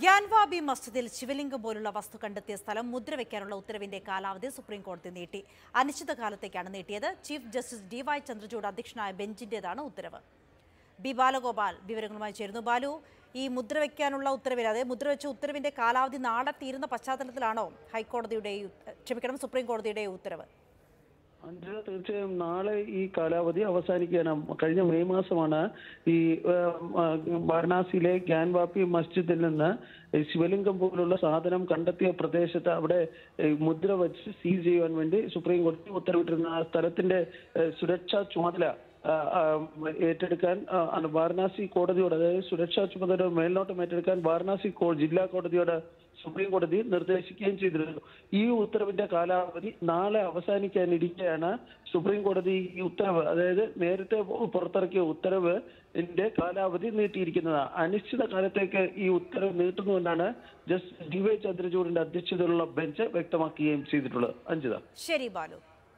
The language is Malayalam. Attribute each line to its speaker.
Speaker 1: ഗ്യാൻവാബി മസ്ജിദിൽ ശിവലിംഗം പോലുള്ള വസ്തു കണ്ടെത്തിയ സ്ഥലം മുദ്രവെക്കാനുള്ള ഉത്തരവിന്റെ കാലാവധി സുപ്രീംകോടതി നീട്ടി. അനിശ്ചിതകാലത്തേക്കാണ് നീട്ടിയത്. ചീഫ് ജസ്റ്റിസ് DY ചന്ദ്രചൂഡ് അധ്യക്ഷനായ ബെഞ്ചിന്റേതാണ് ഉത്തരവ്. ബി ബാലഗോപാൽ വിവരങ്ങളുമായി ചേരുന്നു. ബാലു, ഈ മുദ്രവെക്കാനുള്ള ഉത്തരവിൽ, അതായത് മുദ്രവെച്ച ഉത്തരവിന്റെ കാലാവധി നാളെ തീരുന്ന പശ്ചാത്തലത്തിലാണോ സുപ്രീം കോടതിയുടെ ഉത്തരവ്?
Speaker 2: അഞ്ജന, തീർച്ചയായും നാളെ ഈ കാലാവധി അവസാനിക്കാനാണ്. കഴിഞ്ഞ മെയ് മാസമാണ് ഈ വാരണാസിയിലെ ഗ്യാൻവാപി മസ്ജിദിൽ നിന്ന് ശിവലിംഗം പോലുള്ള സാധനം കണ്ടെത്തിയ പ്രദേശത്ത് അവിടെ മുദ്ര വെച്ച് സീൽ ചെയ്യാൻ വേണ്ടി സുപ്രീം കോടതി ഉത്തരവിട്ടിരുന്ന ആ സ്ഥലത്തിന്റെ സുരക്ഷാ ചുമതല ഏറ്റെടുക്കാൻ വാരണാസി കോടതിയോട്, അതായത് സുരക്ഷാ ചുമതല മേൽനോട്ടം ഏറ്റെടുക്കാൻ വാരണാസി ജില്ലാ കോടതിയോട് സുപ്രീം കോടതി നിർദ്ദേശിക്കുകയും ചെയ്തിരുന്നു. ഈ ഉത്തരവിന്റെ കാലാവധി നാളെ അവസാനിക്കാനിരിക്കെയാണ് സുപ്രീം കോടതി ഈ ഉത്തരവ്, അതായത് നേരത്തെ പുറത്തിറക്കിയ ഉത്തരവിന്റെ കാലാവധി നീട്ടിയിരിക്കുന്നത്. അനിശ്ചിത കാലത്തേക്ക് ഈ ഉത്തരവ് നീട്ടുന്നുവെന്നാണ് ജസ്റ്റിസ് DY ചന്ദ്രചൂഡിന്റെ അധ്യക്ഷതയിലുള്ള ബെഞ്ച് വ്യക്തമാക്കുകയും ചെയ്തിട്ടുള്ളത്. അഞ്ജിത.
Speaker 1: ശരി ബാലു.